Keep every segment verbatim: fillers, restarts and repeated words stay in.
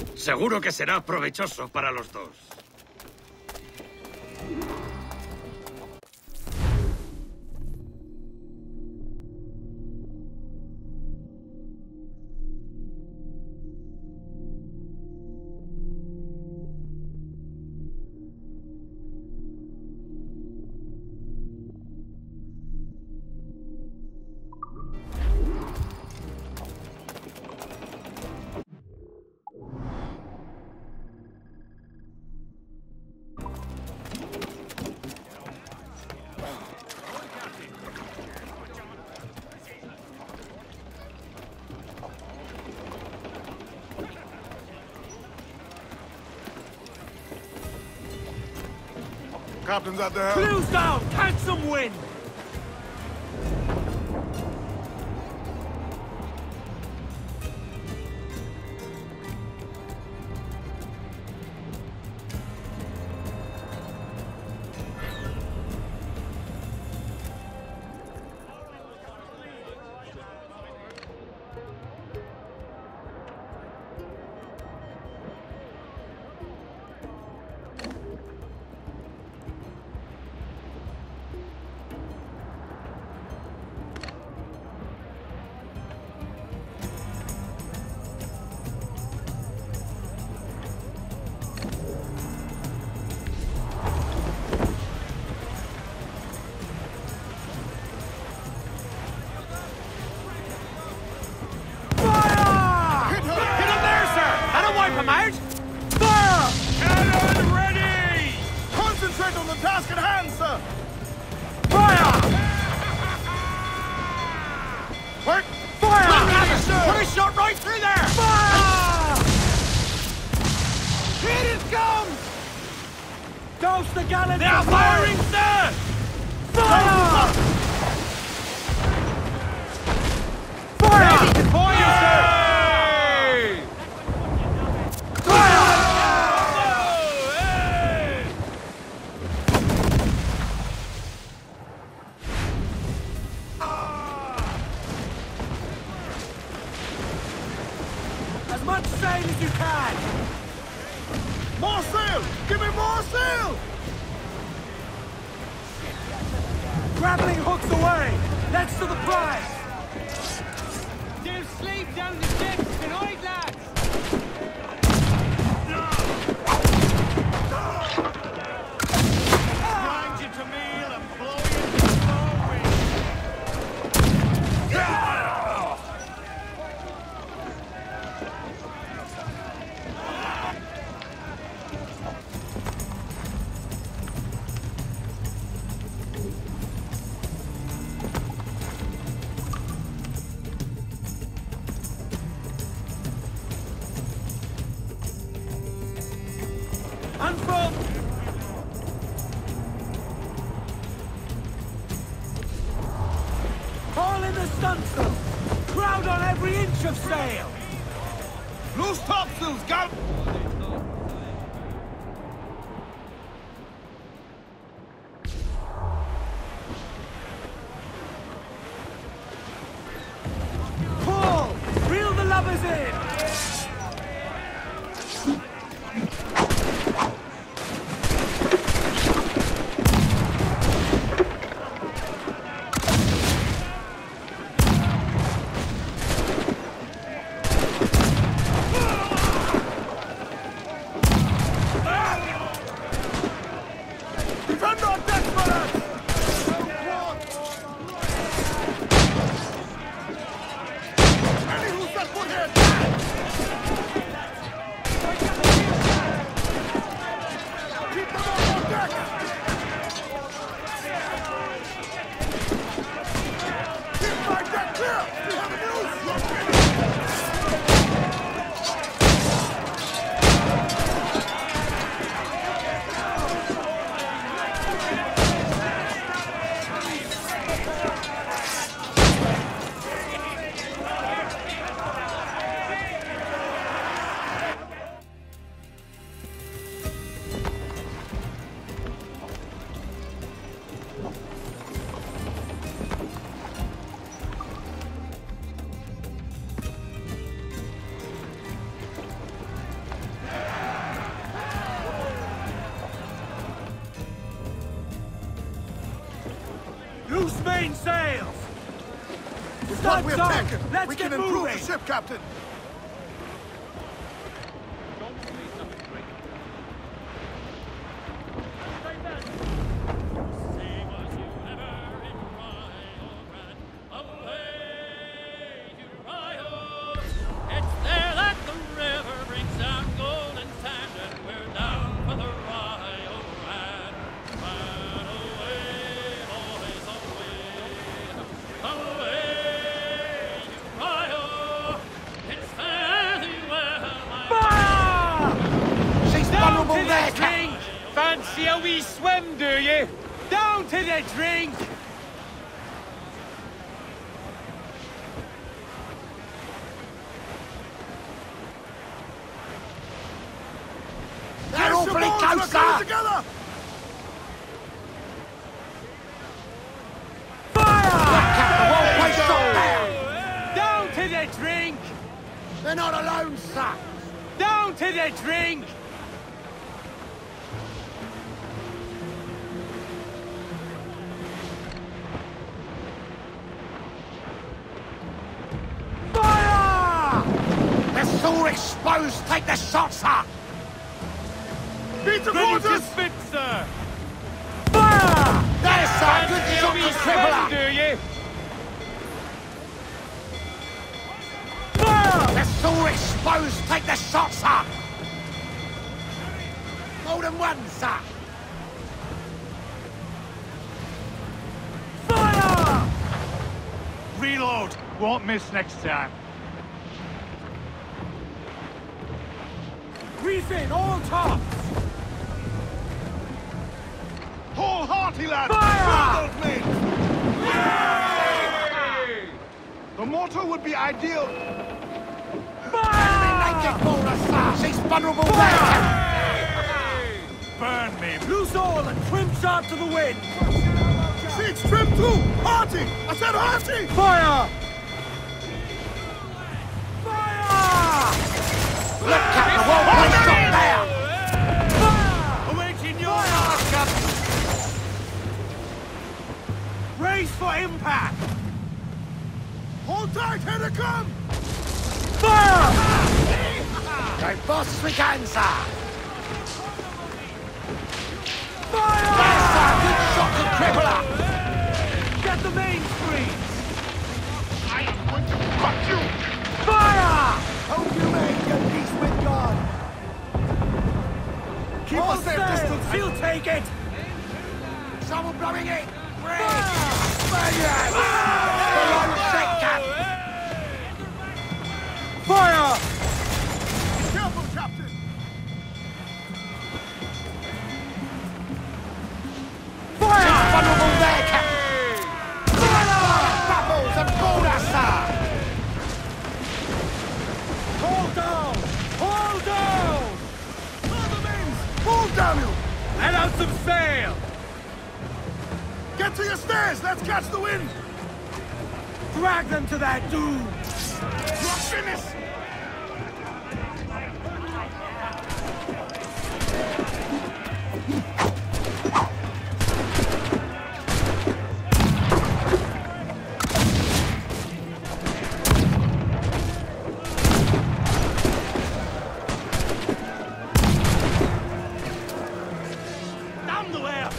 Seguro que será provechoso para los dos. Captain's at the helm. Blues down! Catch some wind! Come out! Fire! Cannon ready! Concentrate on the task at hand, sir! Fire! Work! Fire! Yes, sir! Put a shot right through there! Fire! Here it comes! Douse the gallant! They are firing, sir! Fire! Fire! Ready to fire, Yeah! sir! As much sail as you can! More sail! Give me more sail! Grappling hooks away! Next to the prize! They'll sleep down the decks tonight, lads! Grind you to meal and blow you to the Unfold! Haul in the stunsail! Crowd on every inch of sail! Loose topsails, gal! Pull! Reel the lubbers in! Loose mainsails! With what we have Start taken, down. Let's we get can improve moving. the ship, Captain. Fancy a wee swim, do you? Down to the drink! They're awfully close, sir! Together! Fire! Look, Captain, one way shot down! Down to the drink! They're not alone, sir! Down to the drink! All exposed! Take the shot, sir! Beat the Ready quarters! to spit, sir! Fire! There's sir! Good Fancy a shot wee to swim, crippler! do you? Fire! They're all exposed! Take the shot, sir! More than one, sir! Fire! Reload! Won't miss next time. Reef in, all tops! Whole hearty, lad! Fire! Those men! The mortar would be ideal. Fire! Naked boulder, sir! She's vulnerable there! Burn me! Loose all and trim sharp to the wind! She's trimmed too! Hearty! I said hearty! Fire! Fire! Look, Captain, well placed shot there! Fire! Awaiting your mark, Captain! Brace for impact! Hold tight, here they come! Fire! Go fast as we can, sir! Fire! There, sir! Good shot to crippler! Get the main screen! I am going to cut you! Fire! Hope you make your peace with God! Keep All a safe sail! distance! She'll take it! Someone blowing it! Bridge! Spaniards! Below check, Cap! Fire! Be careful, Captain! Fire! Vulnerable there, Captain! Fire! Bubbles and border, sir! Hold down! Hold down! Other men! Hold down, you! Let out some sail! Get to your stairs! Let's catch the wind! Drag them to that dune! You're finished! Down the way!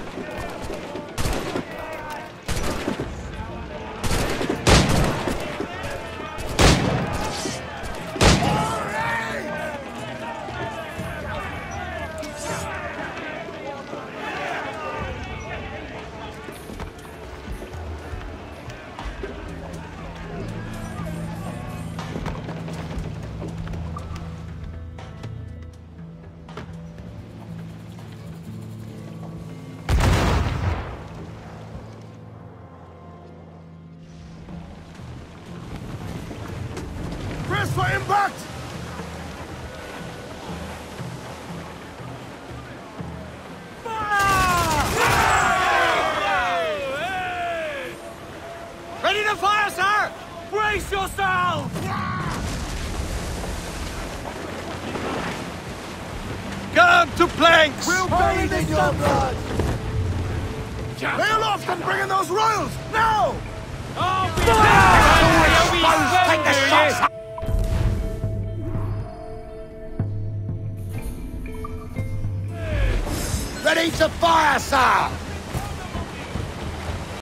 Brace for impact! Ready to fire, sir! Brace yourself! Come to planks! We'll bathe in your blood! Lay aloft and bring in those royals! Now! Oh, Take the shots! Ready to fire, sir!